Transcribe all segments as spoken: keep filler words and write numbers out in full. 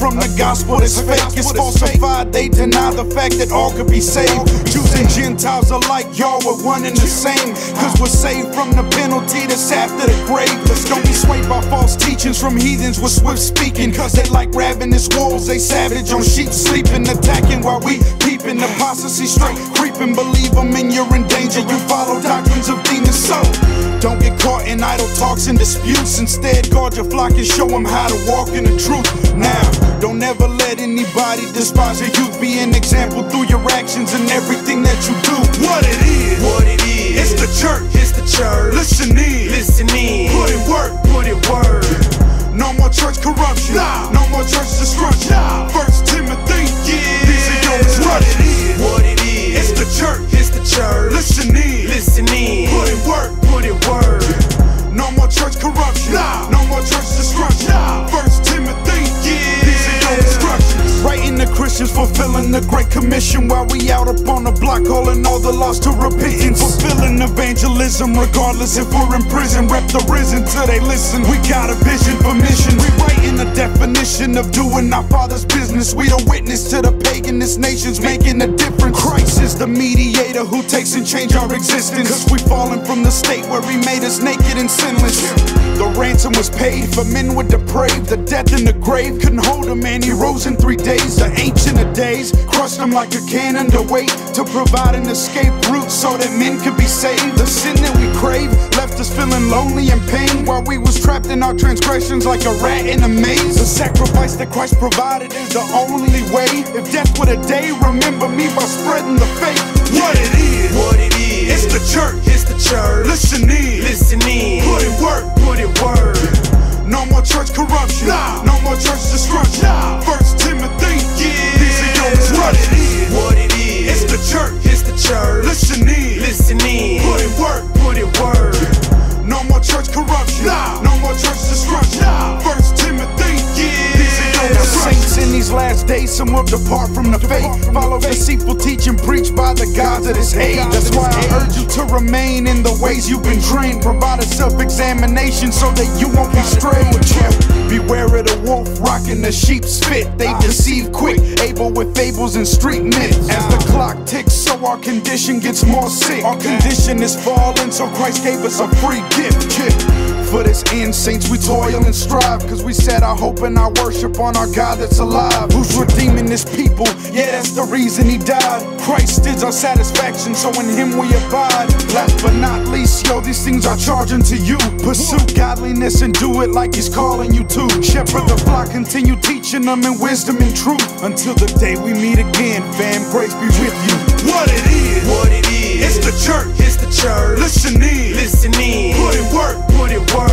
from the gospel that's fake. It's falsified, they deny the fact that all could be saved. Jews and Gentiles alike, y'all were one and the same. Cause we're saved from the penalty that's after the grave. Don't be swayed by false teachings from heathens with swift speaking. Cause they like ravenous wolves, they savage on sheep sleeping, attacking while we peeping. Apostasy straight creeping, believe them and you're in danger. You follow doctrines of demons, so don't get caught in idle talks and disputes. Instead, guard your flock and show them how to walk in the truth. Now, don't ever let anybody despise your youth. Be an example through your actions and everything that you do. What it is, what it is, it's the church, it's the church. Listen in, listen in, put in work, put in work. No more church corruption, nah. no more church destruction. Nah. First Timothy, yeah. these are your instructions. What it is, it's the church, it's the church. Listen in, listen in, put in work, put in work. No more church corruption, nah. no more church destruction. Nah. First Timothy, yeah. these are your instructions. Writing the Christians, fulfilling the Great Commission while we out upon the block, calling all the lost to repentance. Fulfilling evangelism, regardless if we're in prison. Rep the risen till they listen. We got a vision for mission. Rewriting the definition of doing our Father's business. We the witness to the paganist nations, making a difference. Christ is the mediator who takes and change our existence. Cause we fallen from the state where he made us naked and sinless. The ransom was paid for men were depraved. The death in the grave couldn't hold a man, he rose in three days. The ancient of days crushed him like a can under weight to provide an escape route so that men could be saved. The sin that we crave left us feeling lonely and pain while we was trapped in our transgressions like a rat in a maze. The sacrifice that Christ provided is the only way. If death were the day, remember me by spreading the faith. What it is, what it is, it's the church, it's the church. Listen in, listen in, put in work, put in work. No more church corruption, nah. no more church destruction. Nah. First Timothy, yeah. these are your instructions. What it is, it's the church, it's the church. Listen in, listen in, put in work, put in work. No more church corruption, nah. no more church destruction. Nah. First Timothy, yeah. these are your saints in these last days, some will depart from the faith. Follow deceitful teaching preached by the gods of this age. That's why I urge you to remain in the ways you've been trained. Provide a self-examination so that you won't be strayed. Beware of the wolf rocking the sheep's fit. They deceive quick, able with fables and street myths. As the clock ticks, so our condition gets more sick. Our condition is fallen, so Christ gave us a free gift. For this end, saints, we toil and strive, cause we set our hope and our worship on our God that's alive, who's redeeming his people. Yeah, that's the reason he died. Christ is our satisfaction, so in him we abide. Last but not least, yo, these things are charging to you. Pursue godliness and do it like he's calling you to. Shepherd the flock, continue teaching them in wisdom and truth. Until the day we meet again, fam, grace be with you. What it is, what it is, it's the church, it's the church. Listen in, listen in, put in work, put in work.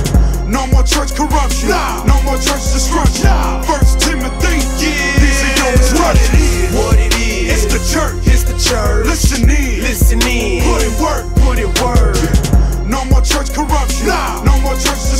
No more church corruption, nah. no more church destruction. Nah. First Timothy, yeah. these are your instructions. What it is, it's the church, it's the church. Listen in, listen in, put in work, put in work. No more church corruption, nah. no more church